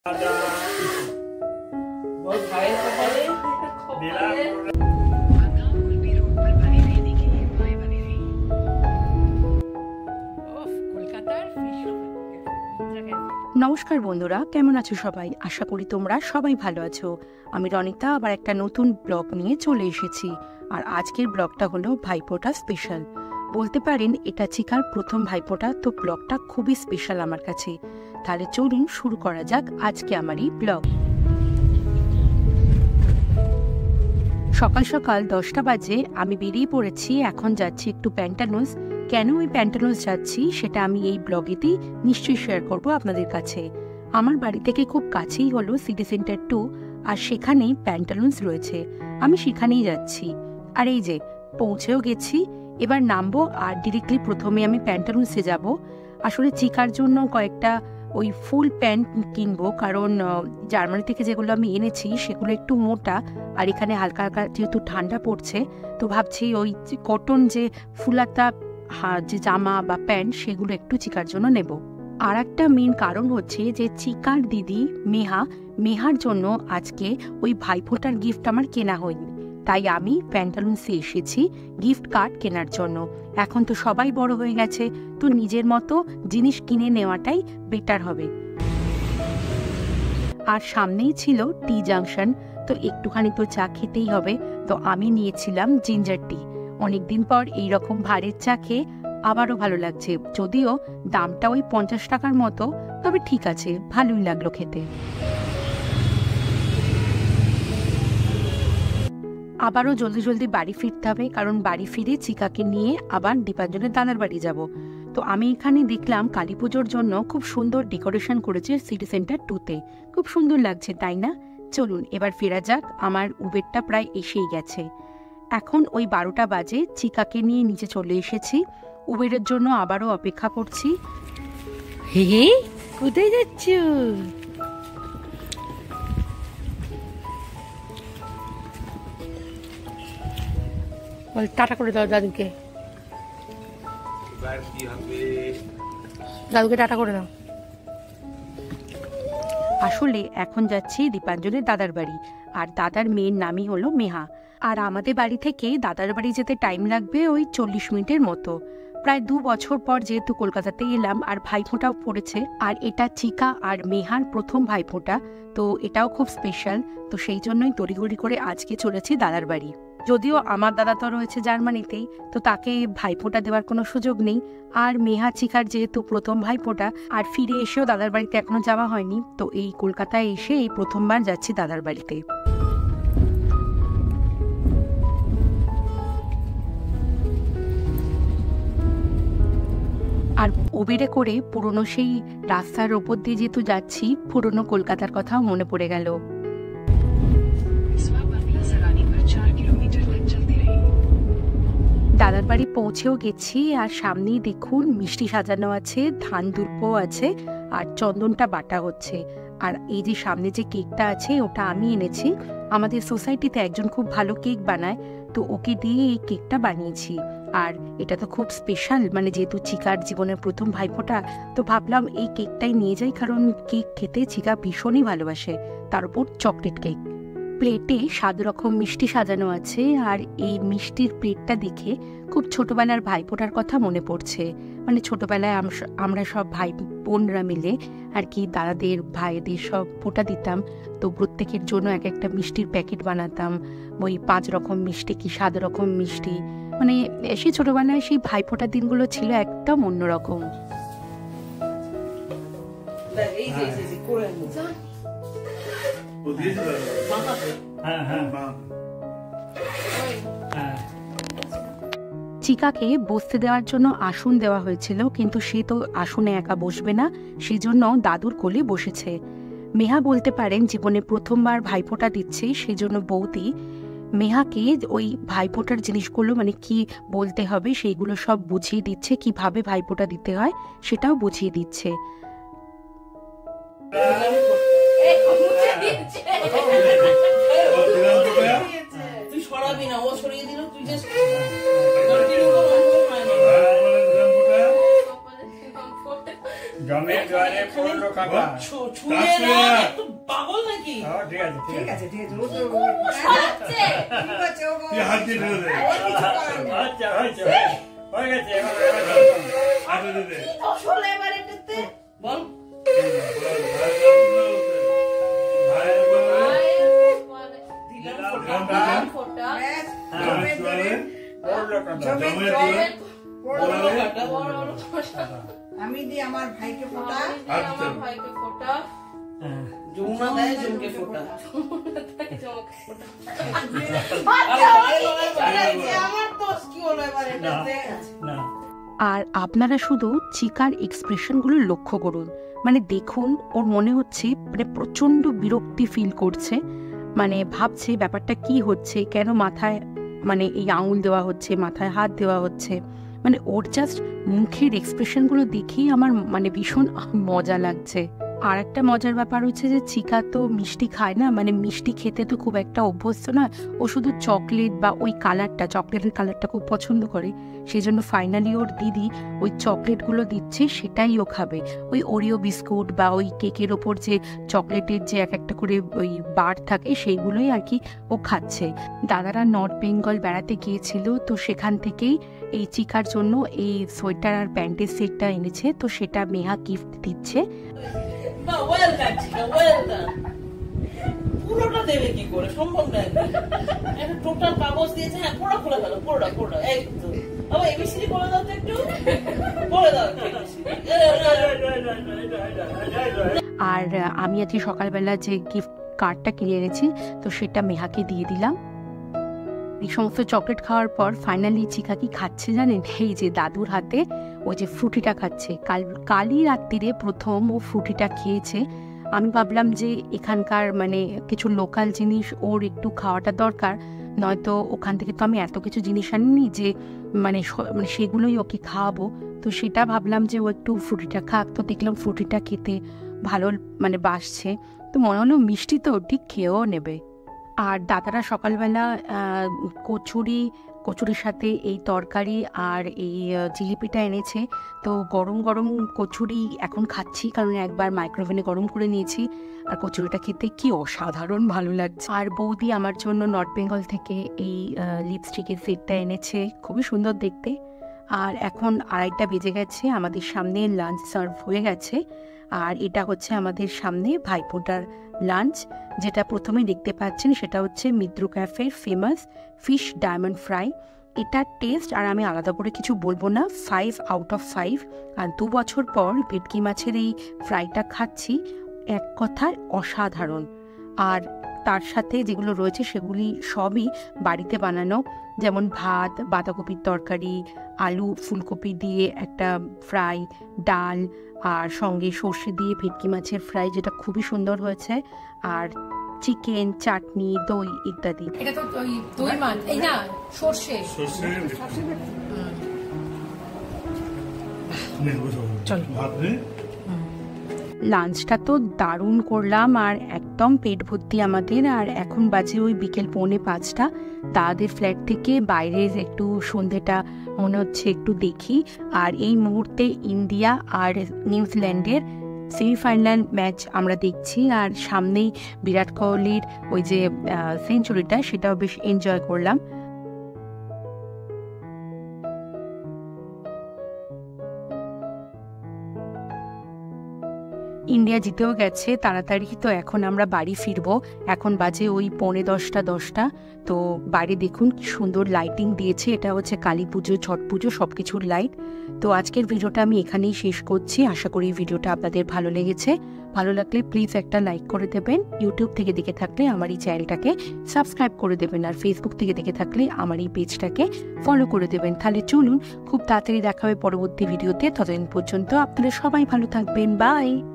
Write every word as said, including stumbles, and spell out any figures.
নমস্কার বন্ধুরা, কেমন আছো সবাই? আশা করি তোমরা সবাই ভালো আছো। আমি রনিতা আবার একটা নতুন ব্লগ নিয়ে চলে এসেছি। আর আজকের ব্লগটা হলো ভাইফোঁটা স্পেশাল। বলতে পারেন এটা চিকার প্রথম ভাইফোঁটা, তো ব্লগটা খুবই স্পেশাল আমার কাছে। তাহলে চলুন শুরু করা যাক আজকে আমার এই ব্লগ। সকাল সকাল দশটা বাজে আমি বেরিয়ে পড়েছি। এখন যাচ্ছি একটু প্যান্টালুন্স। কেন ওই প্যান্টালুন্স যাচ্ছি সেটা আমি এই ব্লগেতেই নিশ্চয়ই শেয়ার করব আপনাদের কাছে। আমার বাড়ি থেকে খুব কাছেই হলো সিটি সেন্টার টু, আর সেখানেই প্যান্টালুন্স রয়েছে। আমি সেখানেই যাচ্ছি। আর এই যে পৌঁছেও গেছি, এবার নামবো আর ডিরেক্টলি প্রথমে আমি প্যান্টালুন্সে যাব। আসলে চিকার জন্য কয়েকটা ওই ফুল প্যান্ট কিনবো, কারণ জার্মানি থেকে যেগুলো আমি এনেছি সেগুলো একটু মোটা, আর এখানে হালকা হালকা যেহেতু ঠান্ডা পড়ছে, তো ভাবছি ওই কটন যে ফুলাতা যে জামা বা প্যান্ট সেগুলো একটু চিকার জন্য নেব। আর একটা মেন কারণ হচ্ছে যে চিকার দিদি মেহা মেহার জন্য আজকে ওই ভাইফোঁটার গিফট আমার কেনা হয়নি, তাই আমি প্যান্টালুন্সে এসেছি গিফট কার্ড কেনার জন্য। এখন তো সবাই বড় হয়ে গেছে, তো নিজের মতো জিনিস কিনে নেওয়াটাই বেটার হবে। আর সামনেই ছিল টি জাংশন, তো একটুখানি তো চা খেতেই হবে, তো আমি নিয়েছিলাম জিঞ্জার টি। অনেকদিন পর এইরকম ভারের চা খেয়ে আবারও ভালো লাগছে, যদিও দামটা ওই পঞ্চাশ টাকার মতো, তবে ঠিক আছে, ভালোই লাগলো খেতে। আবারও জলদি জলদি বাড়ি ফিরতে হবে, কারণ বাড়ি ফিরে চিকাকে নিয়ে আবার দীপাঞ্জনের দাদার বাড়ি যাব। তো আমি এখানে দেখলাম কালী পুজোর জন্য খুব সুন্দর ডেকোরেশন করেছে সিটি সেন্টার টুতে। খুব সুন্দর লাগছে, তাই না? চলুন এবার ফেরা যাক, আমার উবেরটা প্রায় এসেই গেছে। এখন ওই বারোটা বাজে, চিকাকে নিয়ে নিচে চলে এসেছি। উবেরের জন্য আবারও অপেক্ষা করছি। হে হে, কোথায় যাচ্ছ? বল টাটা করে দাও দাদুকে। দাদুকে টাটা করে দাও। আসলে এখন যাচ্ছি দীপাঞ্জনের দাদার বাড়ি, আর দাদার মেয়ের নামই হলো মেহা। আর আমাদের বাড়ি থেকে দাদার বাড়ি যেতে টাইম লাগবে ওই চল্লিশ মিনিটের মতো। প্রায় দু বছর পর যেহেতু কলকাতাতে এলাম, আর ভাইফোঁটাও পড়েছে, আর এটা চিকা আর মেহার প্রথম ভাইফোঁটা, তো এটাও খুব স্পেশাল। তো সেই জন্যই তড়িঘড়ি করে আজকে চলেছি দাদার বাড়ি। যদিও আমার দাদা তো রয়েছে জার্মানিতেই, তো তাকে ভাইফোঁটা দেওয়ার কোনো সুযোগ নেই। আর মেহা চিকার যেহেতু প্রথম ভাইফোঁটা, আর ফিরে এসেও দাদার বাড়িতে এখনো যাওয়া হয়নি, তো এই কলকাতায় এসে এই প্রথমবার যাচ্ছি দাদার বাড়িতে। আর উবেরে করে পুরনো সেই রাস্তার ওপর দিয়ে যেহেতু যাচ্ছি, পুরনো কলকাতার কথাও মনে পড়ে গেল। দাদার বাড়ি পৌঁছেও গেছি, আর সামনেই দেখুন মিষ্টি সাজানো আছে, ধান দুর্প আছে, আর চন্দনটা বাটা হচ্ছে। আর এই যে সামনে যে কেকটা আছে ওটা আমি এনেছি। আমাদের সোসাইটিতে একজন খুব ভালো কেক বানায়, তো ওকে দিয়ে এই কেকটা বানিয়েছি। আর এটা তো খুব স্পেশাল, মানে যেহেতু চিকার জীবনের প্রথম ভাইফোঁটা, তো ভাবলাম এই কেকটাই নিয়ে যাই, কারণ কেক খেতে চিকা ভীষণই ভালোবাসে, তার উপর চকলেট কেক। প্লেটে সাত রকম মিষ্টি সাজানো আছে, আর এই মিষ্টির প্লেটটা দেখে খুব ছোটবেলার ভাইফোঁটার কথা মনে পড়ছে। মানে ছোটবেলায় আমরা সব ভাই বোনরা মিলে আর কি দাদাদের ভাইদের সব ফোঁটা দিতাম, তো প্রত্যেকের জন্য এক একটা মিষ্টির প্যাকেট বানাতাম। ওই পাঁচ রকম মিষ্টি কি সাত রকম মিষ্টি, মানে সেই ছোটবেলায় সেই ভাইফোঁটার দিনগুলো ছিল একদম অন্যরকম। চিকাকে বসতে দেওয়ার জন্য আসন দেওয়া হয়েছিল, কিন্তু সে তো আসনে একা বসবে না, সেজন্য দাদুর কোলে বসেছে। মেহা বলতে পারেন জীবনে প্রথমবার ভাইফোঁটা দিচ্ছে, সেজন্য বৌদি মেহাকে ওই ভাইফোঁটার জিনিসগুলো মানে কি বলতে হবে সেইগুলো সব বুঝিয়ে দিচ্ছে, কিভাবে ভাইফোঁটা দিতে হয় সেটাও বুঝিয়ে দিচ্ছে। তুই সরাবি না, ও সরিয়ে দিল, তুই জাস্ট কন্টিনিউ কর। জমে জলে পড়লো কাকা ছুঁয়ে না একটু পাগল নাকি ঠিক আছে ঠিক আছে ঠিক আছে রোজ হচ্ছে ঠিক আছে ও হাত দিয়ে ধরে আচ্ছা আচ্ছা হয়ে গেছে এবার আগে দে দে কি দশল এবারে দিতে বল দিলাম ফোটা ব্যাস জমে ধরে বড় কাটা জমে ধরে বড় কাটা বড় কাটা আমি দি আমার ভাইকে ফোটা আমার ভাইকে ফোটা জুমনা দেয় জুমকে ফোটা জুমকে ফোটা আমার দোষ কি হলো এবারে এটাতে না। আর আপনারা শুধু চিকার এক্সপ্রেশনগুলো লক্ষ্য করুন, মানে দেখুন ওর মনে হচ্ছে মানে প্রচণ্ড বিরক্তি ফিল করছে, মানে ভাবছে ব্যাপারটা কি হচ্ছে, কেন মাথায় মানে এই আঙুল দেওয়া হচ্ছে, মাথায় হাত দেওয়া হচ্ছে, মানে ওর জাস্ট মুখের এক্সপ্রেশনগুলো দেখেই আমার মানে ভীষণ মজা লাগছে। আর একটা মজার ব্যাপার হচ্ছে যে চিকা তো মিষ্টি খায় না, মানে মিষ্টি খেতে তো খুব একটা অভ্যস্ত না, ও শুধু চকলেট বা ওই কালারটা চকলেটের কালারটা খুব পছন্দ করে, সেই জন্য ফাইনালি ওর দিদি ওই চকলেটগুলো দিচ্ছে সেটাই ও খাবে। ওই ওরিও বিস্কুট বা ওই কেকের ওপর যে চকলেটের যে এক একটা করে ওই বার থাকে সেইগুলোই আর কি ও খাচ্ছে। দাদারা নর্থ বেঙ্গল বেড়াতে গিয়েছিল, তো সেখান থেকেই এই চিকার জন্য এই সোয়েটার আর প্যান্টের সেটটা এনেছে, তো সেটা মেহা গিফট দিচ্ছে। পুরোটা দেবে কি করে, সম্ভব না, একটা টোটাল কাগজ দিয়েছে, হ্যাঁ পুরো খুলে গেল, পুরোটা পুরোটা একদম। আবার এবিসিডি বলে দাও তো একটু, বলে দাও। আর আমি আজকে সকালবেলা যে গিফট কার্ডটা কিনে এনেছি তো সেটা মেহাকে দিয়ে দিলাম। এই সমস্ত চকলেট খাওয়ার পর ফাইনালি চিকা কি খাচ্ছে জানেন, এই যে দাদুর হাতে ওই যে ফ্রুটিটা খাচ্ছে। কাল কালই রাত্রিরে প্রথম ও ফ্রুটিটা খেয়েছে। আমি ভাবলাম যে এখানকার মানে কিছু লোকাল জিনিস ওর একটু খাওয়াটা দরকার, নয়তো ওখান থেকে তো আমি এত কিছু জিনিস আনিনি যে মানে মানে সেগুলোই ওকে খাওয়াবো, তো সেটা ভাবলাম যে ও একটু ফ্রুটিটা খাক। তো দেখলাম ফ্রুটিটা খেতে ভালো মানে বাসছে, তো মনে হলো মিষ্টি তো ঠিক খেয়েও নেবে। আর দাদারা সকালবেলা কচুরি কচুরির সাথে এই তরকারি আর এই জিলিপিটা এনেছে, তো গরম গরম কচুরি এখন খাচ্ছি, কারণ একবার মাইক্রোওভেনে গরম করে নিয়েছি। আর কচুরিটা খেতে কি অসাধারণ ভালো লাগছে। আর বৌদি আমার জন্য নর্থ বেঙ্গল থেকে এই লিপস্টিকের সেটটা এনেছে, খুবই সুন্দর দেখতে। আর এখন আড়াইটা বেজে গেছে, আমাদের সামনে লাঞ্চ সার্ভ হয়ে গেছে। আর এটা হচ্ছে আমাদের সামনে ভাইফোঁটার লাঞ্চ, যেটা প্রথমে দেখতে পাচ্ছেন সেটা হচ্ছে মিদ্রু ক্যাফের ফেমাস ফিশ ডায়মন্ড ফ্রাই। এটার টেস্ট আর আমি আলাদা করে কিছু বলবো না, ফাইভ আউট অফ ফাইভ। আর দু বছর পর ভেটকি মাছের এই ফ্রাইটা খাচ্ছি, এক কথায় অসাধারণ। আর তার সাথে যেগুলো রয়েছে সেগুলি সবই বাড়িতে বানানো, যেমন ভাত, বাঁধাকপির তরকারি, আলু ফুলকপি দিয়ে একটা ফ্রাই, ডাল, আর সঙ্গে সর্ষে দিয়ে ভেটকি মাছের ফ্রাই, যেটা খুবই সুন্দর হয়েছে, আর চিকেন, চাটনি, দই ইত্যাদি। এটা তো ওই দই মাছ, এই না সর্ষে সর্ষে চলো। লাঞ্চটা তো দারুণ করলাম আর একদম পেট ভর্তি আমাদের। আর এখন বাজে ওই বিকেল পৌনে পাঁচটা। দাদাদের ফ্ল্যাট থেকে বাইরের একটু সন্ধ্যেটা মনে হচ্ছে একটু দেখি। আর এই মুহূর্তে ইন্ডিয়া আর নিউজিল্যান্ডের সেমিফাইনাল ম্যাচ আমরা দেখছি, আর সামনেই বিরাট কোহলির ওই যে সেঞ্চুরিটা, সেটাও বেশ এনজয় করলাম। ইন্ডিয়া জিতেও গেছে তাড়াতাড়ি, তো এখন আমরা বাড়ি ফিরবো। এখন বাজে ওই পৌনে দশটা দশটা তো বাইরে দেখুন কি সুন্দর লাইটিং দিয়েছে, এটা হচ্ছে কালী পুজো, ছট পুজো, সব কিছুর লাইট। তো আজকের ভিডিওটা আমি এখানেই শেষ করছি। আশা করি ভিডিওটা আপনাদের ভালো লেগেছে। ভালো লাগলে প্লিজ একটা লাইক করে দেবেন। ইউটিউব থেকে দেখে থাকলে আমার এই চ্যানেলটাকে সাবস্ক্রাইব করে দেবেন, আর ফেসবুক থেকে দেখে থাকলে আমার এই পেজটাকে ফলো করে দেবেন। তাহলে চলুন, খুব তাড়াতাড়ি দেখা হবে পরবর্তী ভিডিওতে। ততদিন পর্যন্ত আপনারা সবাই ভালো থাকবেন। বাই।